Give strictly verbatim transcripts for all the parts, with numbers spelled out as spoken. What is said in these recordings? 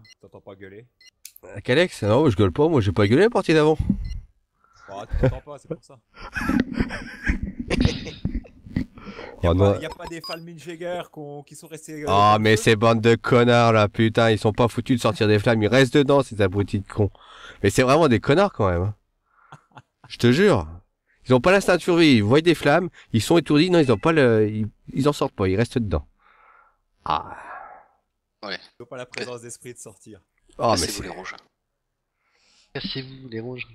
t'entends pas gueuler. Calex? Non, je gueule pas, moi j'ai pas gueulé la partie d'avant. Oh, tu t'entends pas, c'est pour ça. Y'a Oh pas, non. y a pas des Falminjäger qu'on- qui sont restés euh, Ah, dans le mais feu? ces bandes de connards là, putain, ils sont pas foutus de sortir des flammes, ils restent dedans, ces abrutis de cons. Mais c'est vraiment des connards quand même. Hein. Je te jure. Ils ont pas l'instinct de survie, ils voient des flammes, ils sont étourdis, non, ils ont pas le. Ils, ils en sortent pas, ils restent dedans. Ah. Ouais. Ils ont pas la présence d'esprit de sortir. Oh, mais Cassez-vous c'est. les rouges. Cassez-vous les rouges.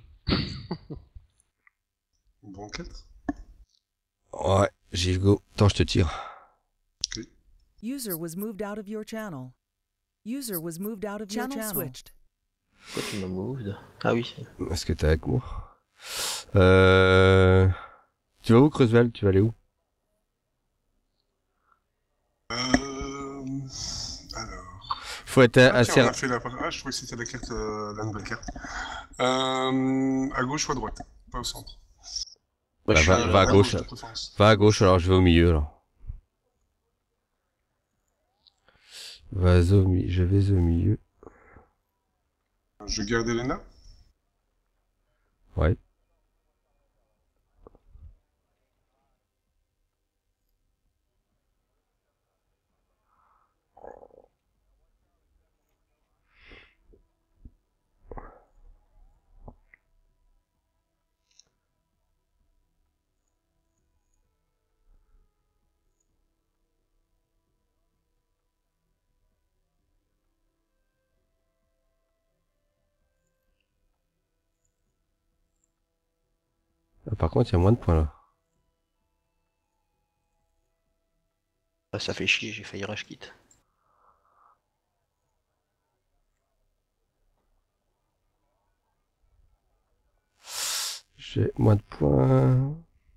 Bon, quatre. Ouais, j'y go. Attends, je te tire. User was moved out of your channel. User was moved out of your channel. Switched. Pourquoi tu m'as moved? Ah oui. Est-ce que t'es avec moi? Euh. Tu vas où, Creuseville? Tu vas aller où? Euh... Alors... Faut être Ah, assez. tiens, on a fait la... Ah, je trouvais que c'était la carte, euh, la nouvelle carte. Euh... À gauche ou à droite? Pas au centre. Bah, Bah, je va, suis, va à euh, gauche. de préférence. Va à gauche, alors je vais au milieu, alors. Vas au mi... Je vais au milieu. Je garde Elena. Ouais. Ah, par contre, il y a moins de points là. Ah, ça fait chier, j'ai failli rush kit. J'ai moins de points.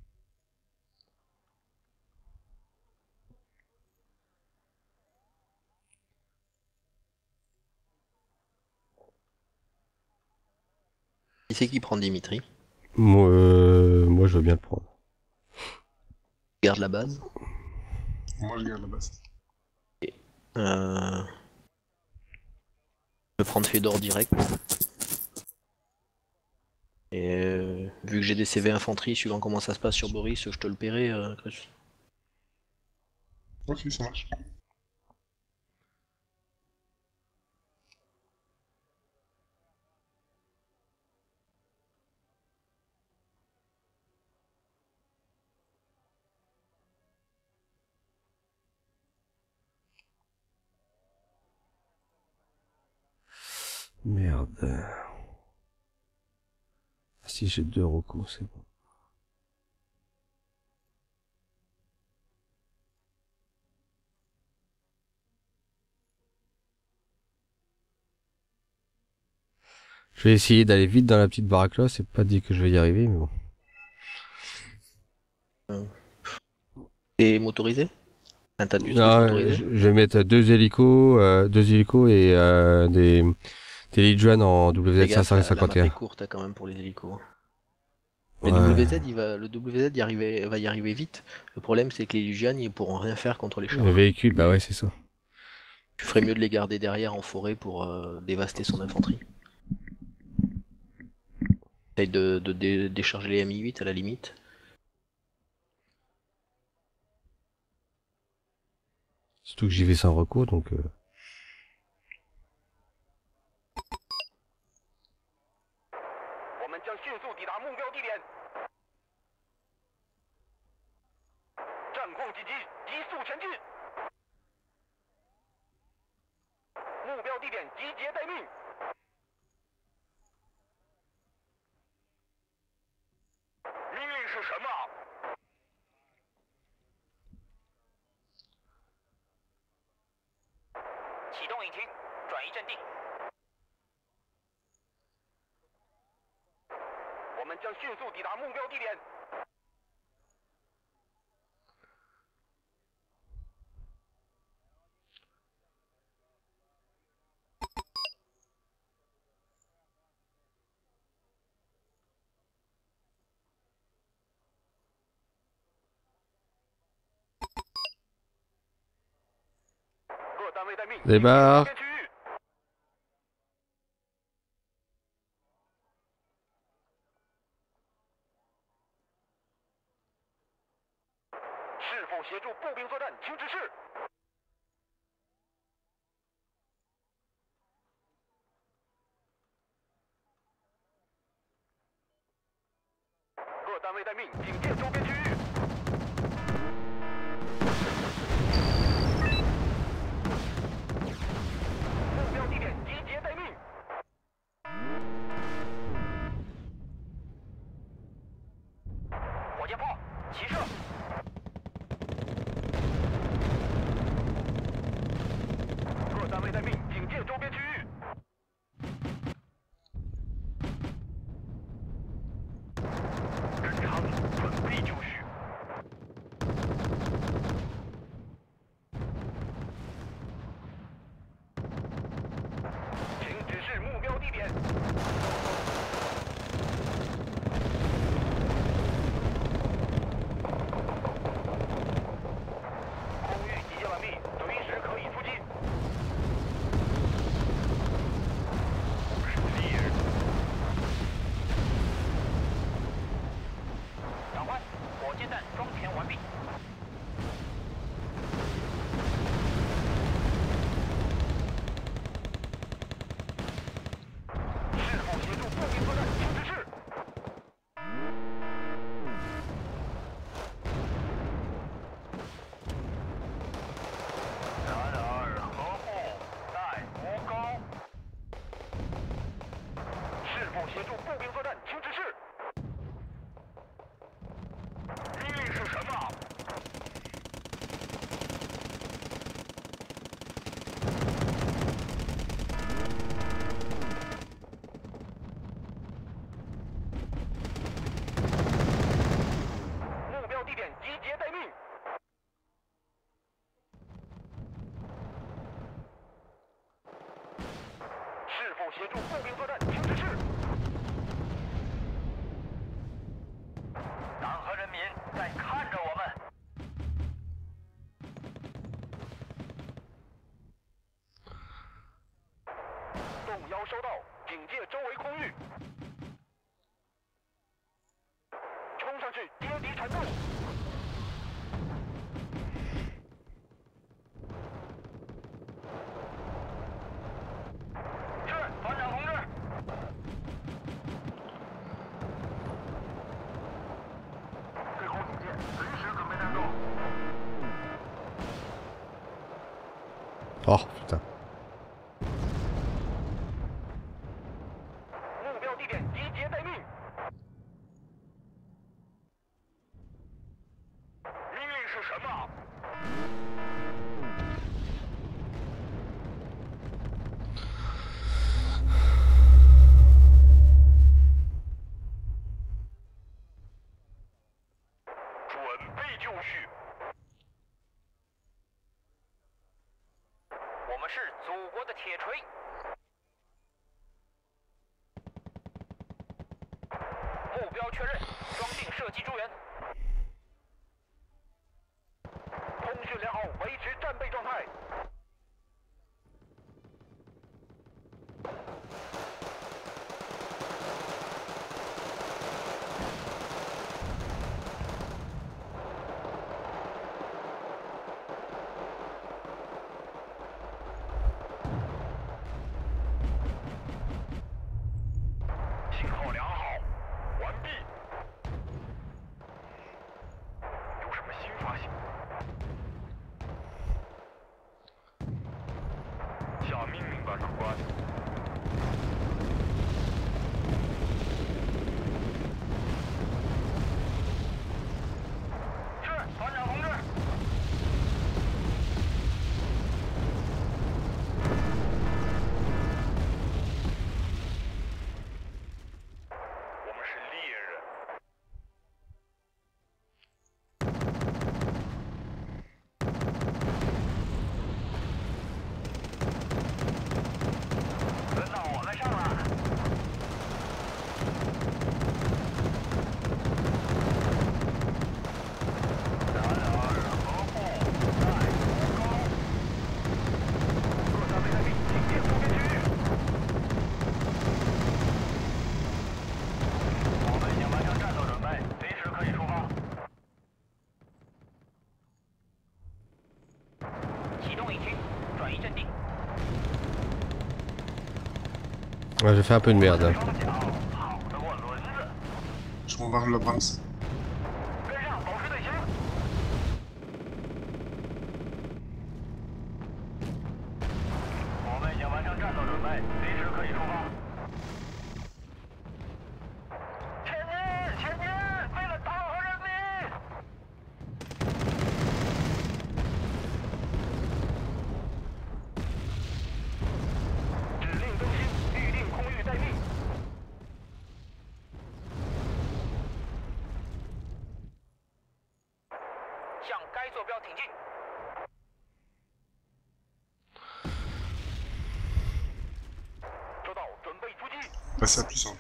Qui c'est qui prend Dimitri? Moi, euh, moi, je veux bien le prendre. Garde la base. Moi, je garde la base. Euh... Je vais prendre Fedor direct. Et euh, vu que j'ai des C V infanterie, suivant comment ça se passe sur Boris, je te le paierai, euh, Chris. Ok, ça marche. Merde. Ah, si j'ai deux recours, c'est bon. Je vais essayer d'aller vite dans la petite baraque là, c'est pas dit que je vais y arriver, mais bon. Et motorisé? Un tas de juste Non, motorisé? je, je vais mettre deux hélicos, euh, deux hélicos et euh, des, des Legion en Fais W Z gaffe, la, la map est cinq cent cinquante et un. courte hein, quand même pour les hélicos. Mais Ouais. W Z, il va, le W Z y arriver, va y arriver vite. Le problème, c'est que les Lugian, ils pourront rien faire contre les chars. Le véhicule, bah ouais, c'est ça. Tu ferais mieux de les garder derrière en forêt pour euh, dévaster son infanterie. Essaye de, de, dé- décharger les M I huit à la limite. Surtout que j'y vais sans recours, donc... Euh... 我们将迅速抵达目标地点。战况紧急，急速前进。目标地点集结待命。命令是什么？启动引擎，转移阵地。我们将迅速抵达目标地点。各单位待命， Débarque. 边区域。 是否协助步兵作战，请指示。各单位待命，警戒周边区域。目标地点集结待命。火箭炮齐射。各单位待命，警戒周边区域。人场准备就绪。请指示目标地点。空域集结完毕，随时可以出击。Clear。长官，火箭弹装填完毕。是否协助步兵作战，请指示。然而何不待无高？是否协助步兵作战，请指示。命令是什么？目标地点集结待命。是否协助步兵作战，请指示。党和人民在看着我们。动幺收到，警戒周围空域。冲上去跌敌产部。是，团长同志。最后警戒，随时准备战斗。 哦putain。 目标地点集结待命。命令是什么？准备就绪。我们是祖国的铁锤。目标确认，装定射击诸元。通讯良好，维持战备状态。 Ouais, j'ai fait un peu de merde. Hein. Je bombarde le Brahms. 跟上，保持队形。我们已经完成战斗准备，随时可以出发。前进，前进，为了党和人民！指令更新，预定空域待命。向该坐标挺进。收到，准备出击。 Passer à plus simple.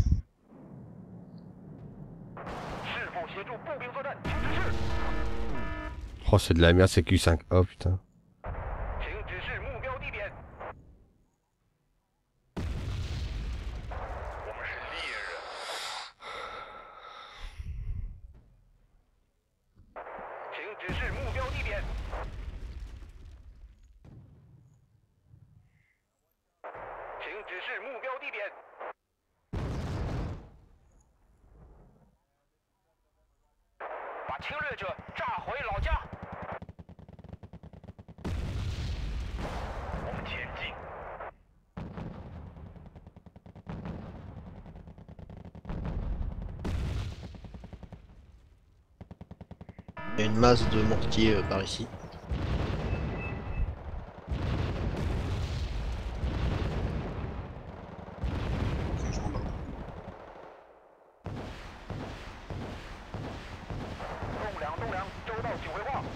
是否协助步兵作战？请指示。 Oh, c'est de la merde, c'est Q cinq. Oh putain. 请指示目标地点。我们是猎人。请指示目标地点。请指示目标地点。把侵略者炸回老家。我们前进。 Il y a une masse de mortiers euh, par ici. Ok, je bombarde. 栋梁，栋梁，收到指挥话。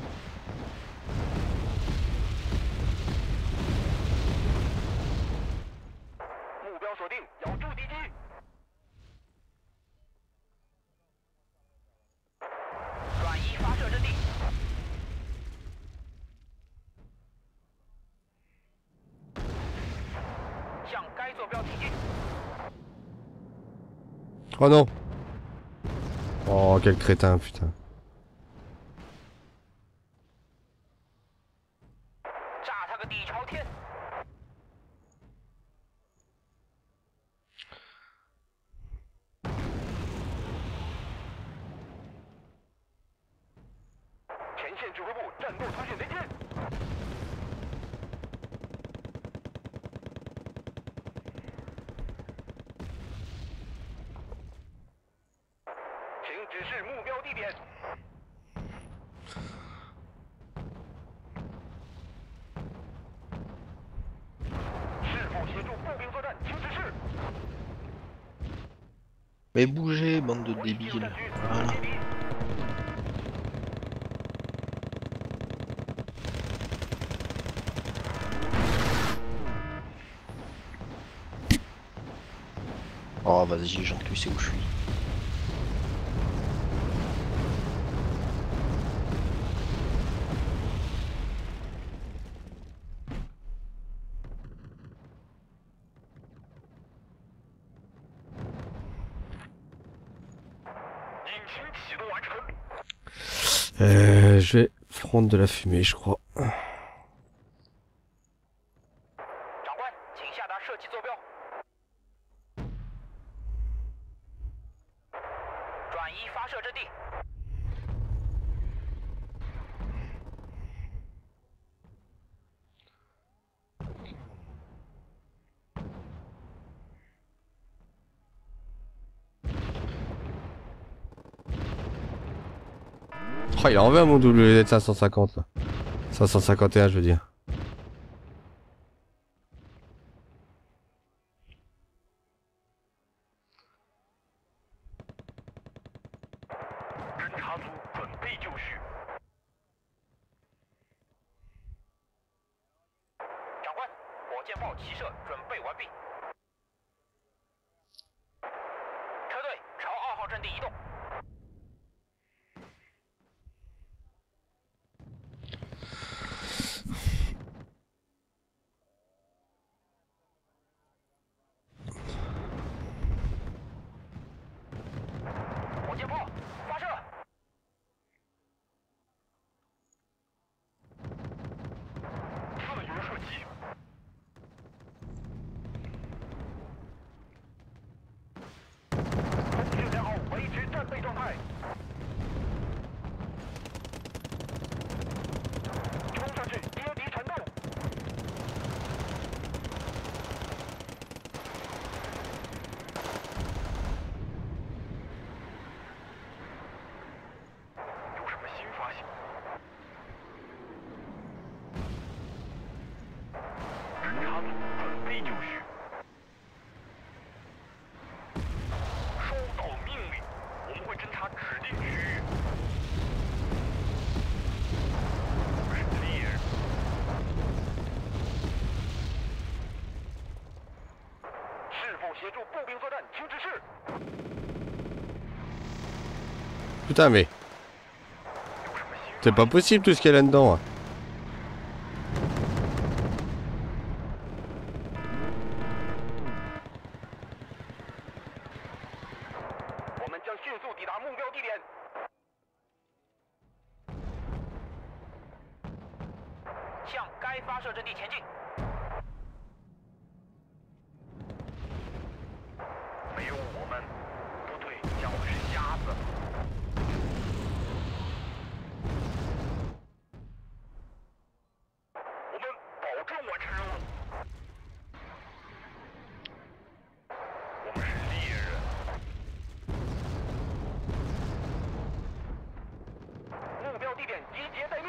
目标锁定，咬住敌机。转移发射阵地。向该坐标挺进。 Oh non. Oh, quel crétin, putain. 炸他个底朝天！前线指挥部战斗通讯连接。请指示目标地点。是否协助步兵作战？请指示。 Mais bougez, bande de 我已进入 débiles. 战区， Voilà. 接敌。 Oh vas-y, genre tu sais où je suis. Euh, je vais prendre de la fumée, je crois. 长官，请下达射击坐标。转移发射阵地。 Oh, il en veut à mon W Z cinq cent cinquante là. cinq cent cinquante et un, je veux dire. 侦察组准备就绪。长官，火箭炮齐射，准备完毕。车队朝二号阵地移动。 火箭炮发射！自由射击。 putain, mais... C'est pas possible tout ce qu'il y a là-dedans. Hein. 我们将迅速抵达目标地点。向该发射阵地前进。没有我们，部队将会是瞎子。我们保证完成任务。我们是猎人。 目标地点集结待命。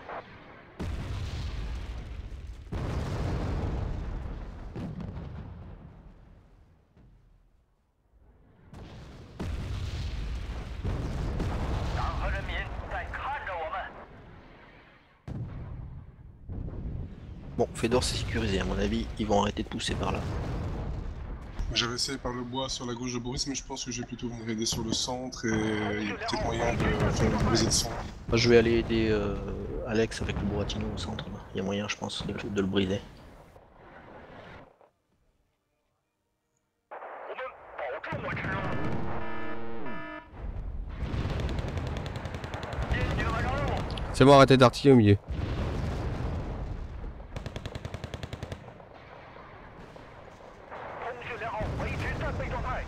党和人民在看着我们。 Bon, Fedor c'est sécurisé, à mon avis, ils vont arrêter de pousser par là. J'avais essayé par le bois sur la gauche de Boris, mais je pense que je vais plutôt venir aider sur le centre et il y a peut-être moyen de faire une brisée de sang. Moi, je vais aller aider euh, Alex avec le Buratino au centre. Là. Il y a moyen, je pense, de, de le briser. 我们保证完成任务。坚决完成任务。 C'est bon, arrêtez d'artiller au milieu. 通讯良好，维持战备状态。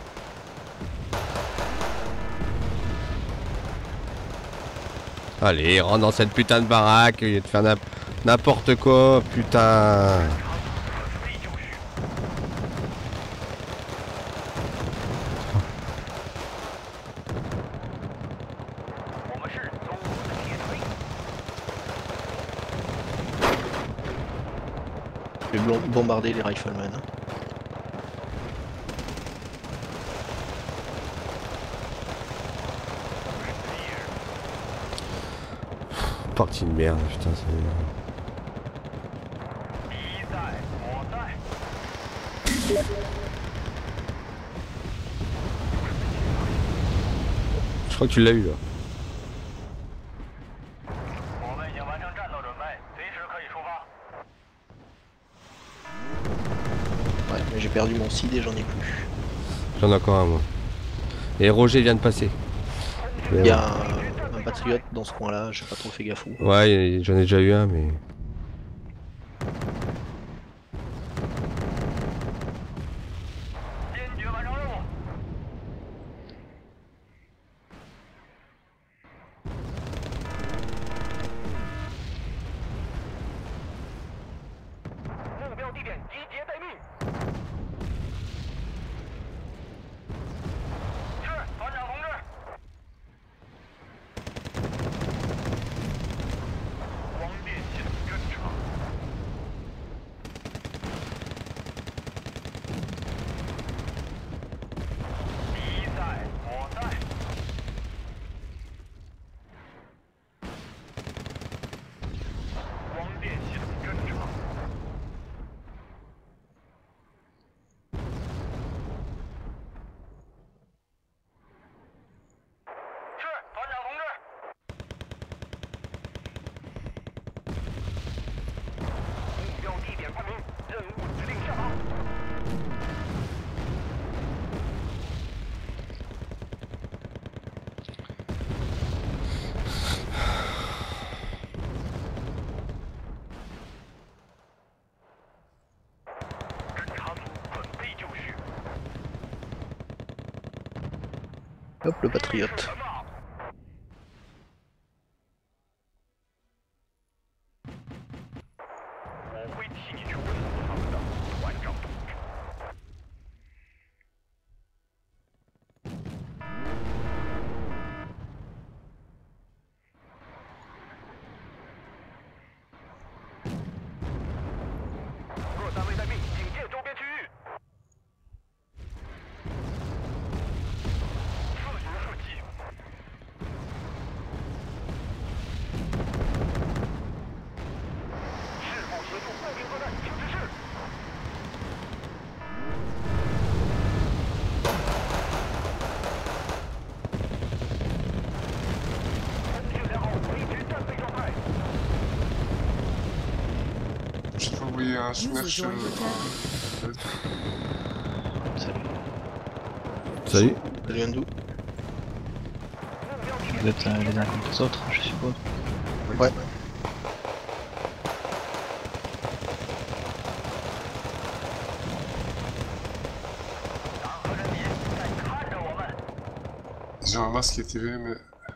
Allez, rentre dans cette putain de baraque, il y a de faire n'importe quoi, putain. 可废就绪。我们是总部的铁锤。 Je vais bom- bombarder les riflemen. Partie de merde, putain, c'est... 敌在我在。 Je crois que tu l'as eu là. 我们已经完成战斗准备，随时可以出发。 Ouais, mais j'ai perdu mon C I D et j'en ai plus. J'en ai encore un moi. Et Roger vient de passer. Il y a un, un patriote dans ce coin-là, j'ai pas trop fait gaffe. Ouais, j'en ai déjà eu un, mais... 坚决完成任务。 目标地点集结待命。是，团长同志。光电系统正常。敌在我在。光电系统正常。 是，团长同志。目标地点判明，任务指令下达。侦察组准备就绪。 Hop, le patriote. 是什么？我会替你去问候他们的，团长同志。各单位待命，警戒周边区域。自由射击， envoyé un User smash. joined your Euh... channel. Salut. Salut. Ça vient d'où? Vous êtes euh, les uns contre les autres, je suppose. Ouais. J'ai un masque qui est T V, mais.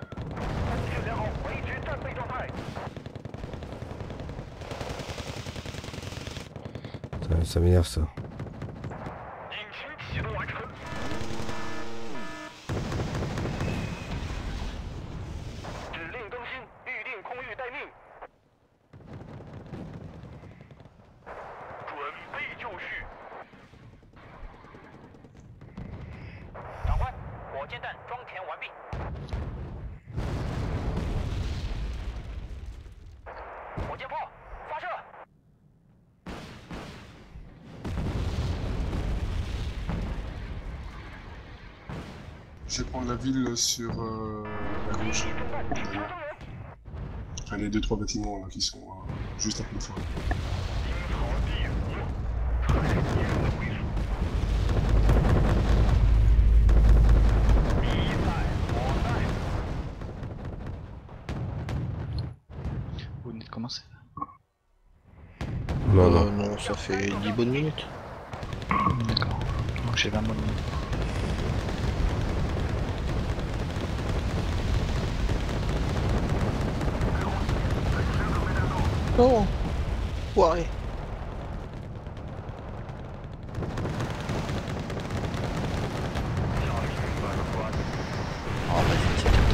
Ça, ça m'énerve ça. Je vais prendre la ville sur euh, la gauche. Enfin, les deux trois bâtiments là qui sont euh, juste à pleine fois. Vous venez de commencer. Non, Euh, non. non, ça fait dix bonnes minutes. D'accord. Donc j'ai vingt bonnes minutes. Non. Ouais. Oh, vas-y, c'est tout.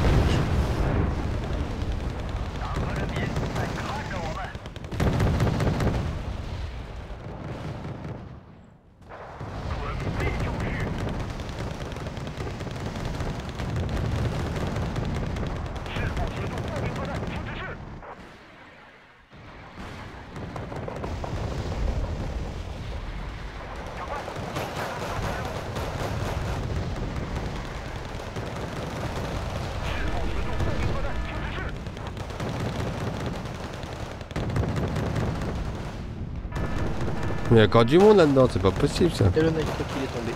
Mais il y a encore du monde là-dedans, c'est pas possible ça. Et le Nightclub il est tombé.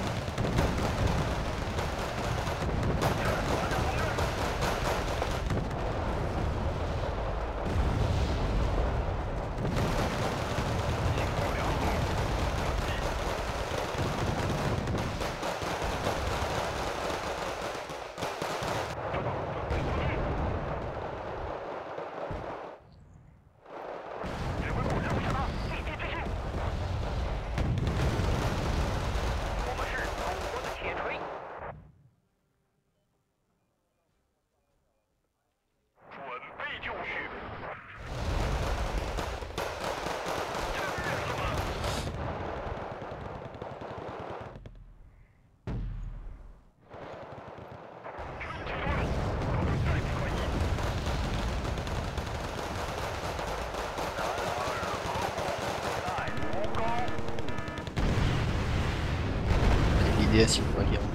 L'idée si on va lire.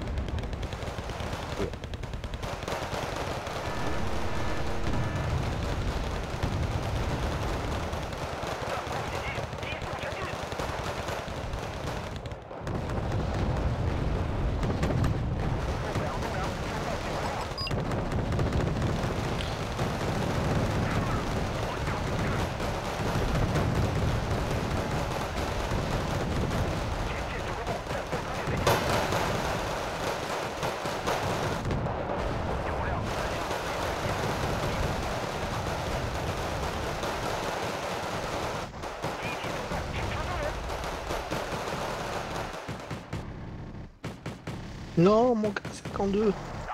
Non, mon gars, cinquante-deux.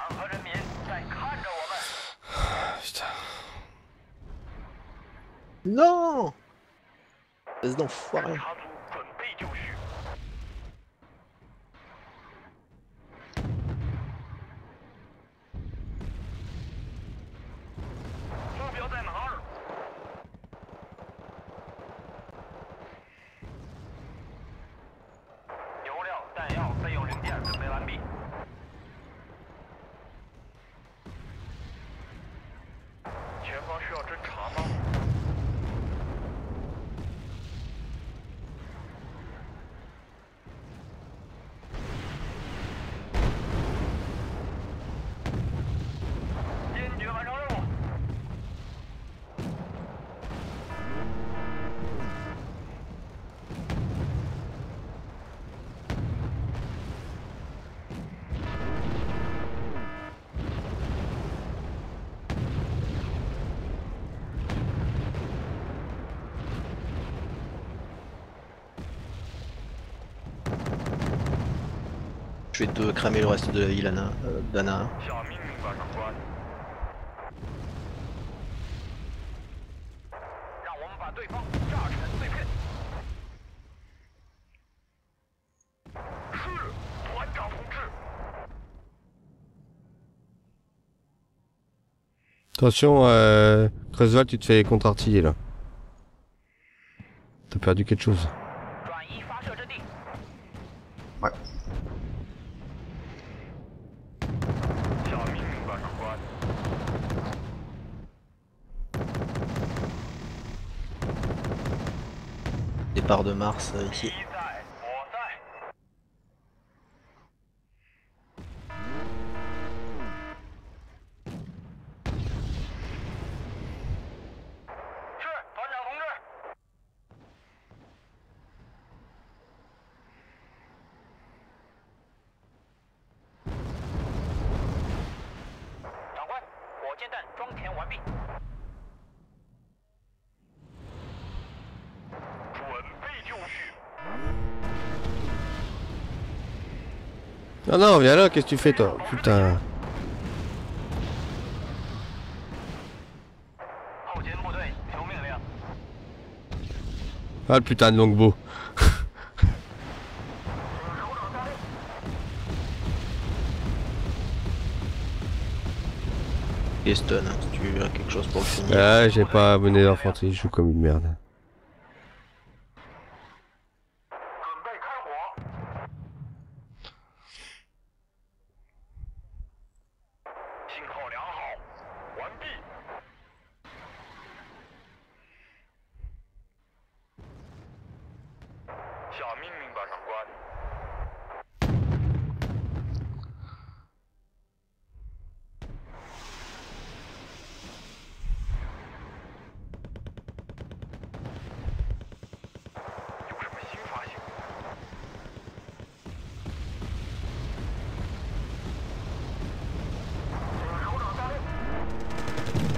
Putain. Non. Espèce d'enfoiré. Je vais te cramer le reste de la ville, Anna. Euh, d'Anna. 下命令吧，长官。让我们把对方炸成碎片。是，团长同志。 Attention, euh, Cresval, tu te fais contre-artiller là. T'as perdu quelque chose. 转移发射阵地。 Ouais. 下命令吧，长官。 Départ de Mars euh, ici. 一在，我在。是，团长同志。长官，火箭弹装填完毕。准备就绪。 Non, non, viens là, qu'est-ce que tu fais toi? Putain. 后勤部队求命令。 Ah le putain de longbow. Et stun, hein, si tu as quelque chose pour le finir. Ah, j'ai pas abonné d'infanterie, je joue comme une merde. 准备开火。信号良好，完毕。下命令吧，长官。有什么新发现？ 首长下令。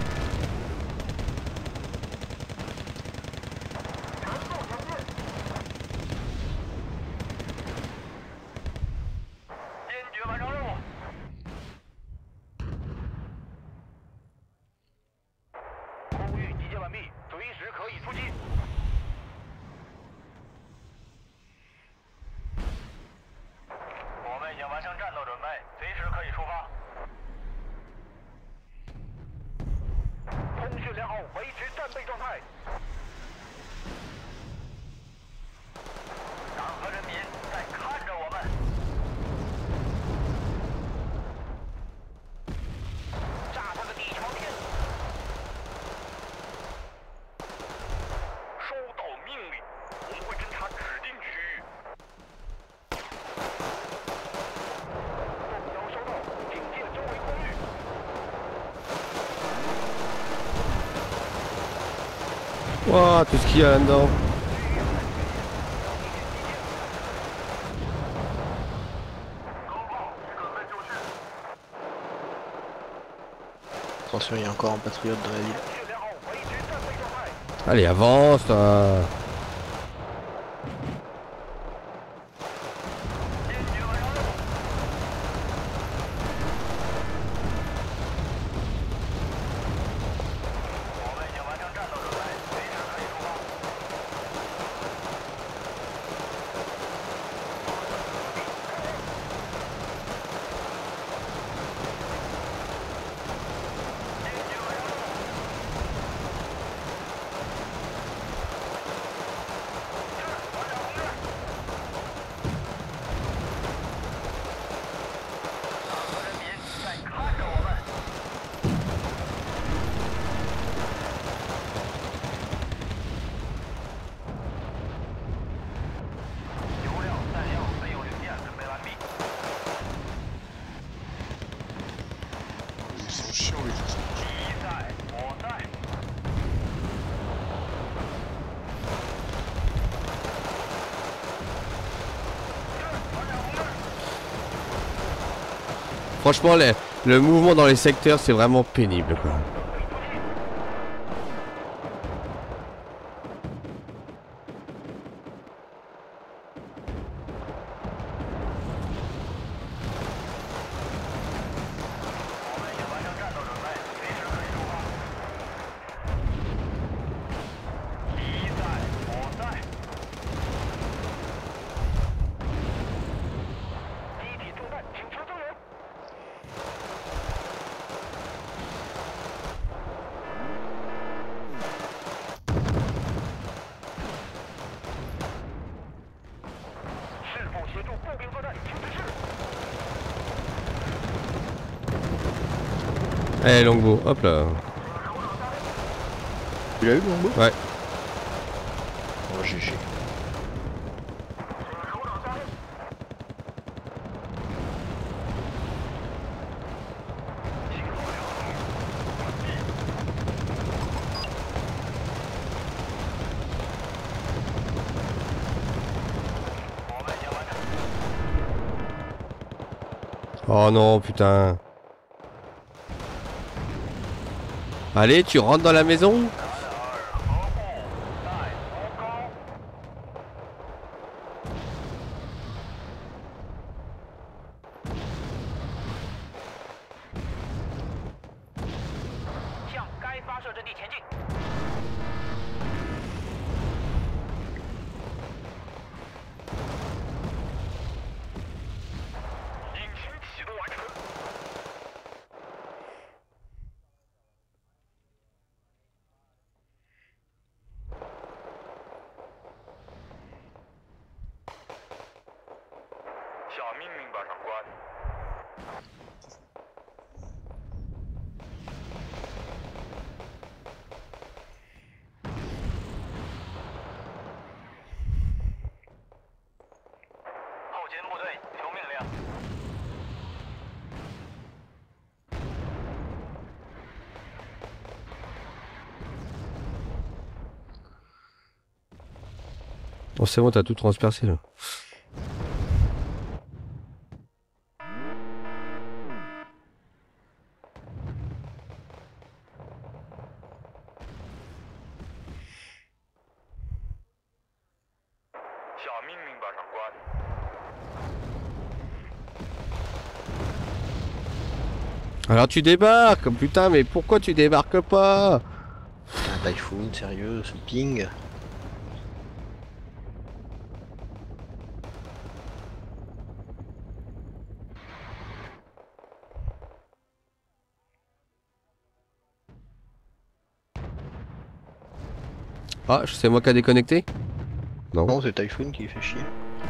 全速前进。坚决完成任务。空域集结完毕，随时可以出击。我们已经完成战斗准备，随时可以出发。 通讯良好，维持战备状态。党和人民在看着我们。炸他个底朝天！收到命令，我们会侦察指定区域。目标收到，警戒周围空域。 Ouah, tout ce qu'il y a là-dedans. Attention, il y a encore un patriote dans la ville. Allez, avance là. Ils sont chiants les gens. 一在，我在。 Franchement, les- le mouvement dans les secteurs, c'est vraiment pénible, quoi. Eh, longbow, hop là. Tu l'as eu, Longbow? Ouais. Oh, G G. Oh non, putain. Allez, tu rentres dans la maison? Oh, c'est bon, t'as tout transpercé là. Alors tu débarques, putain, mais pourquoi tu débarques pas? Un Typhoon, sérieux, ce ping. Ah, c'est moi qui a déconnecté? Non. Non, c'est Typhoon qui fait chier.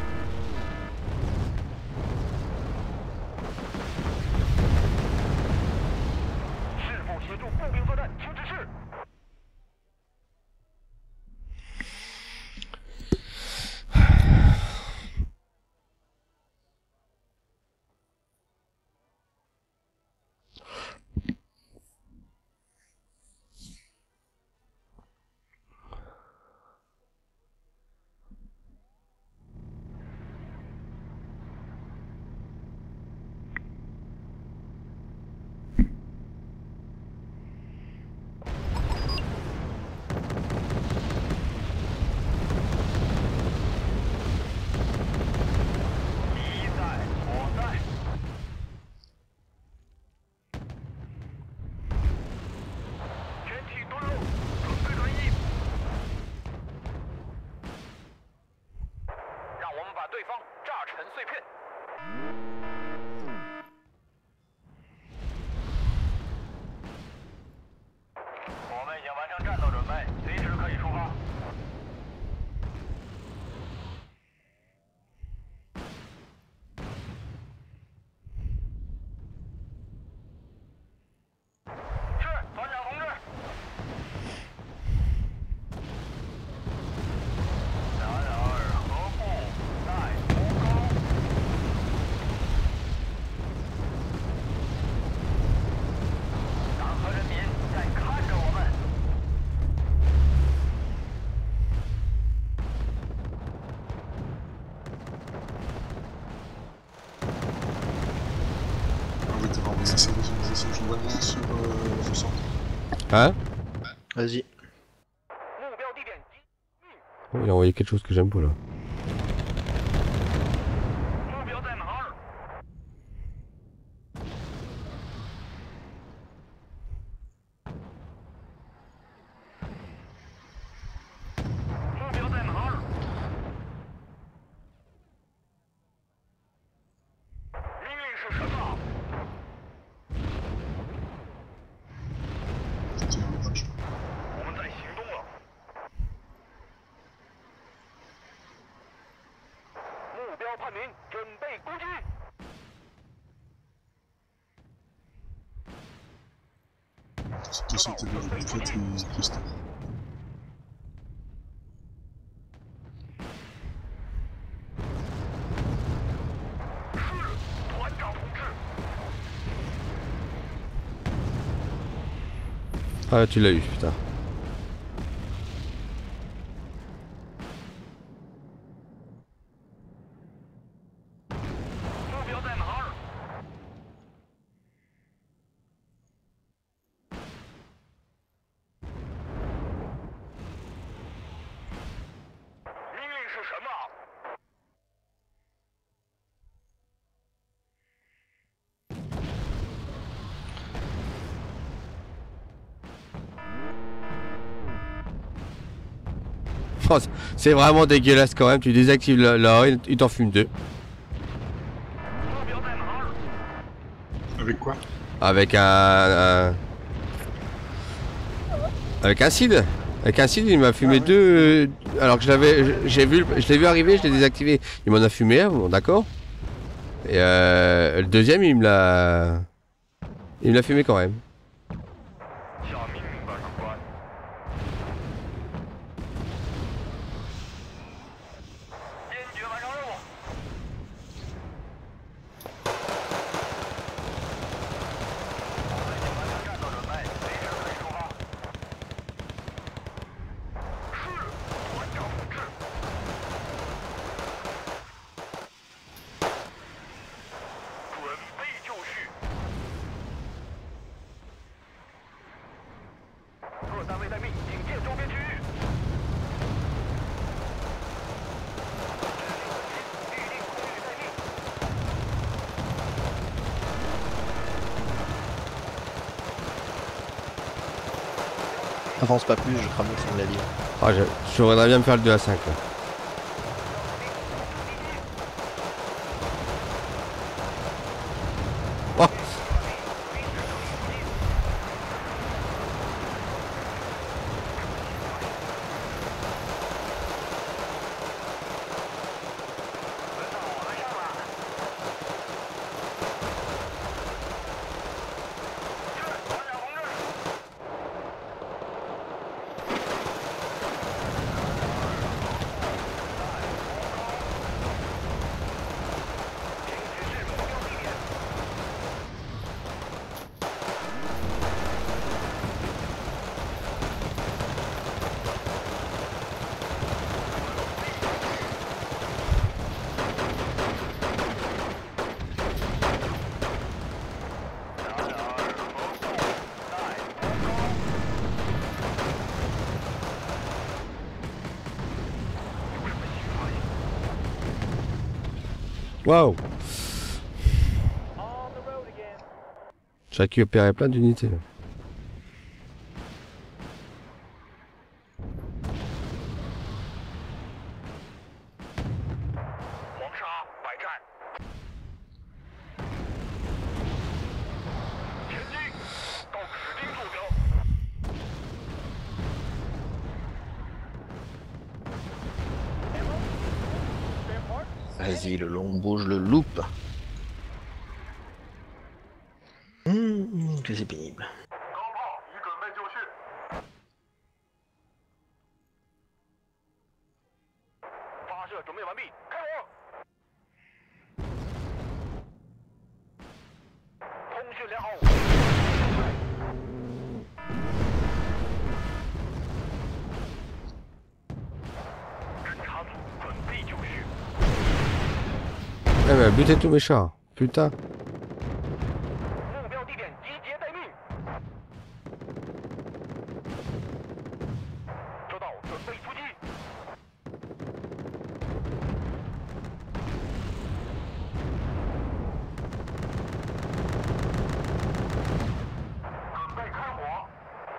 Hein? Vas-y. Oh, il a envoyé quelque chose que j'aime pas là. De sauter vers la bouffette et Christophe. Ah, tu l'as eu, putain. 目标在哪儿？ 命令是什么？ Oh, c'est vraiment dégueulasse quand même, tu désactives là, là il t'en fume deux. 目标在哪儿？ Avec quoi? Avec un, un... Avec un seed. Avec un seed, il m'a fumé Ah ouais. deux... Alors que je l'avais... J'ai vu, je l'ai vu arriver, je l'ai désactivé. Il m'en a fumé un, bon d'accord. Et euh, le deuxième, il me l'a... Il me l'a fumé quand même. 下命令吧，长官。坚决完成任务。我们已经完成战斗准备，随时可以出发。是，团长同志。准备就绪。 各单位待命，警戒周边区域。指令预定空域待命。 Avance pas plus, je crame le fond de la ligne. Ah, je, je voudrais bien me faire le deux à cinq là. Oh. Waouh. J'ai récupéré plein d'unités. là. 黄沙百战。前进，到指定坐标。 Vas-y, le long bouge, le loupe. Hum, que c'est pénible. 钢炮已准备就绪。发射准备完毕，开火。通讯良好。侦察组准备就绪。 Eh mais butez tous mes chars. Putain. 目标地点集结待命。收到，准备出击。准备开火。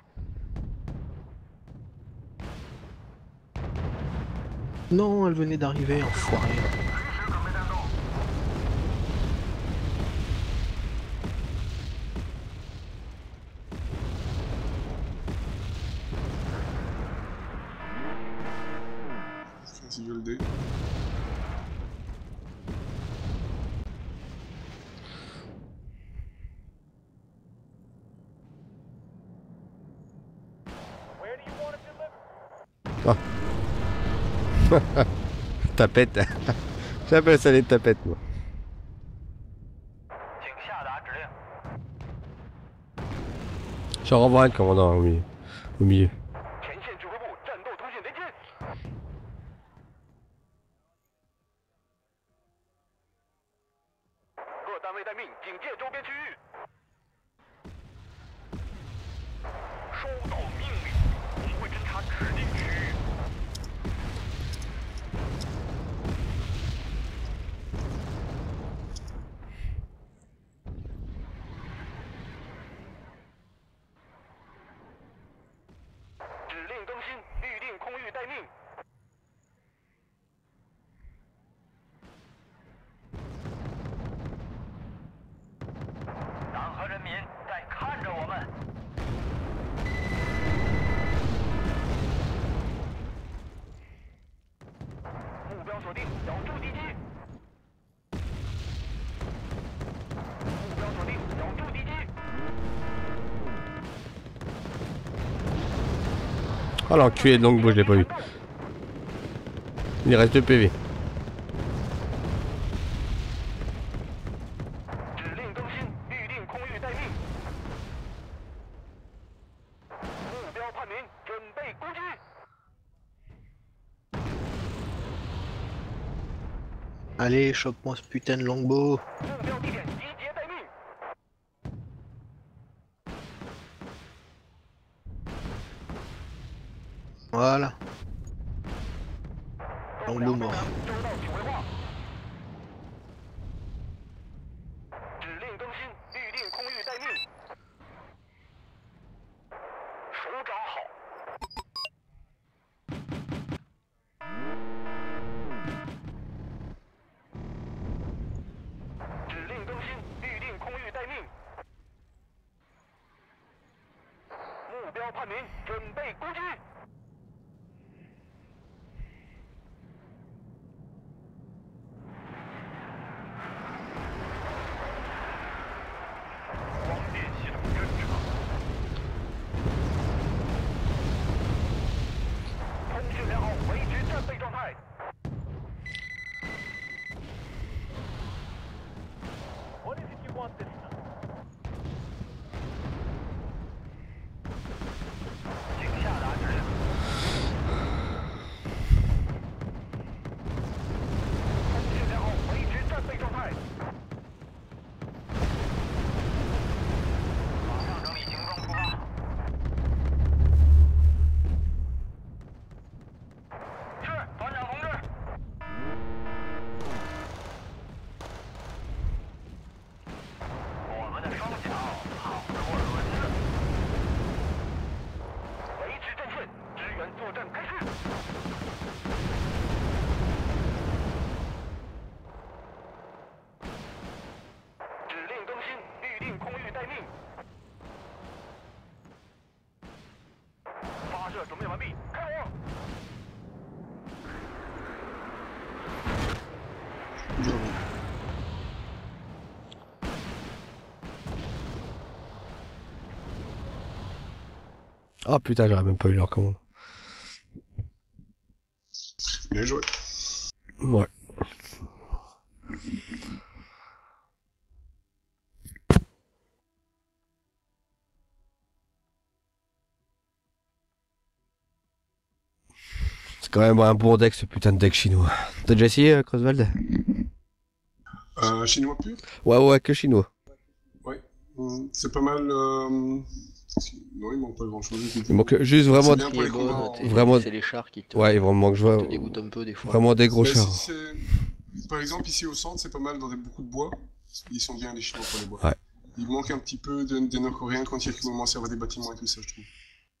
Non, elle venait d'arriver, enfoiré. 随时准备战斗。 Vas-y, je le dé. Oh. Tapette. J'appelle ça les tapettes, moi. 请下达指令。 J'en renvoie un commandant au milieu. Au milieu. 前线指挥部战斗通讯连接。各单位待命，警戒周边区域。收到命令，我会侦察指定区域。 指令更新，预定空域待命。党和人民在看着我们。目标锁定，咬住敌机。目标锁定，咬住敌机。 Oh l'enculé de Longbow, je l'ai pas vu. Il reste deux P V. 指令更新，预定空域待命。目标判明，准备攻击。 Allez, chope-moi ce putain de longbow. 目标地点集结待命。 Voilà. Longbow mort. 收到指挥话。指令更新，预定空域待命。首长好。指令更新，预定空域待命。目标判明，准备攻击。 光电系统侦察，通讯良好，维持战备状态。What is it you want this time? 请下达指令。通讯良好，维持战备状态。 马上整理行装出发。是，团长同志。我们的双脚跑得过轮子。维持阵线，支援作战开始。指令更新，预定空域待命。 发射准备完毕，开火！ Oh putain, j'aurais même pas eu leur commande. Bien joué. Ouais. C'est quand même un bon deck, ce putain de deck chinois. T'as déjà essayé, euh, Crosswald? Euh, chinois pur? Ouais, ouais, que chinois. Ouais. Hum, C'est pas mal. Euh... Non, il manque pas grand chose. Il manque juste vraiment... C'est bien pour les Qui est bonne, combats. t'es- Vraiment- C'est les chars qui te, Ouais, il vraiment que je vois... te dégoûtent un peu des fois. Vraiment des gros Mais chars. si c'est- Par exemple, ici au centre, c'est pas mal dans des- beaucoup de bois. Ils sont bien les chinois pour les bois. Ouais. Il manque un petit peu de- des Nord-Coréens quand ils commencent à avoir des bâtiments et tout ça, je trouve.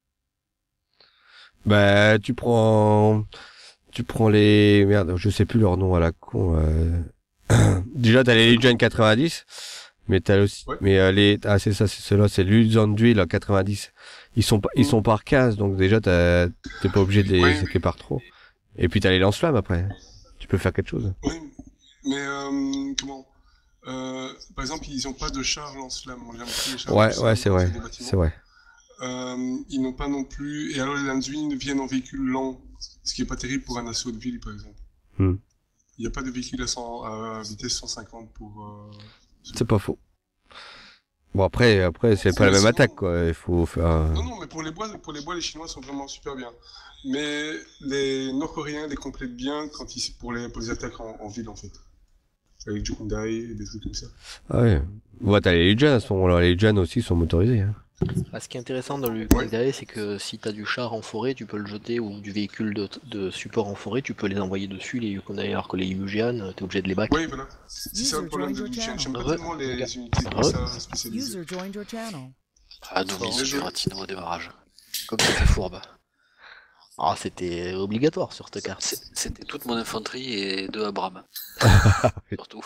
Bah, tu prends... Tu prends les... Merde, je sais plus leur nom à la con. Euh... Déjà, t'as les Legion quatre-vingt-dix. Mais t'as aussi... Ouais. Mais euh, les... Ah, c'est ça, c'est ceux-là, c'est l'Uzandui, là, quatre-vingt-dix. Ils sont, pas- ils sont par quinze, donc déjà, t'as- t'es pas obligé de les Ouais. saquer par trop. Et puis t'as les lance-flammes après. Tu peux faire quelque chose. Oui, mais euh, comment euh, Par exemple, ils ont pas de chars lance-flammes. On vient de les chars Ouais, lance-flammes ouais, c'est quand vrai. fait des bâtiments. C'est vrai. Euh, ils n'ont pas non plus. Et alors, les Lanzuin viennent en véhicule lent. Ce qui est pas terrible pour un assaut de ville, par exemple. Hmm. Il n'y a pas de véhicule à, cent, à vitesse cent cinquante pour... Euh... C'est pas faux. Bon après, après c'est pas la même sinon- attaque quoi. Il faut faire. un- Non, non, mais pour les bois, pour les bois, les Chinois sont vraiment super bien. Mais les Nord-Coréens les complètent bien quand ils, pour, les, pour les attaques en, en ville, en fait. Avec du Hyundai et des trucs comme ça. Ah ouais. Bon, t'as les Legion à ce moment-là. Les Legion aussi sont motorisés. Hein. Ah, ce qui est intéressant dans le Ouais. Hyundai, c'est que si t'as du char en forêt, tu peux le jeter, ou du véhicule de, de support en forêt, tu peux les envoyer dessus, les Hyundai, alors que les Yujian, t'es obligé de les back. Oui, voilà. C'est ça le problème de Lucien. J'aime pas Re- tellement les regarde. unités comme Re- ça spécialisées. User joined your channel. Ah, novice Bon, du je- Buratino au démarrage. Comme c'était fourbe. Ah, c'était obligatoire sur cette carte. C'est- C'était toute mon infanterie et deux Abrams. Surtout.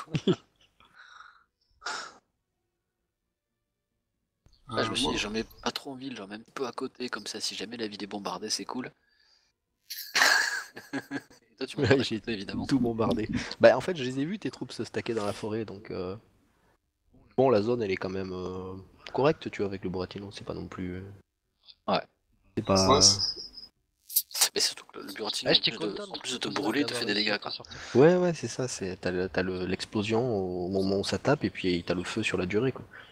Là, je me suis dit, j'en mets pas trop en ville, j'en mets un peu à côté, comme ça, si jamais la ville est bombardée, c'est cool. Et toi, tu m'as Ouais, pas j'ai écouté, évidemment. tout bombardé. Bah, en fait, je les ai vus, tes troupes se stacker dans la forêt, donc. euh, Bon, la zone, elle est quand même euh, correcte, tu vois, avec le Buratino, c'est pas non plus. euh, Ouais. C'est pas. Ouais, c'est- Mais surtout que le Buratino, Ah, en, j'étais plus de, content. en plus de te brûler, il te fait des dégâts. Quoi. Ouais, ouais, c'est ça, c'est t'as le- t'as le- l'explosion au moment où ça tape, et puis t'as le feu sur la durée, quoi.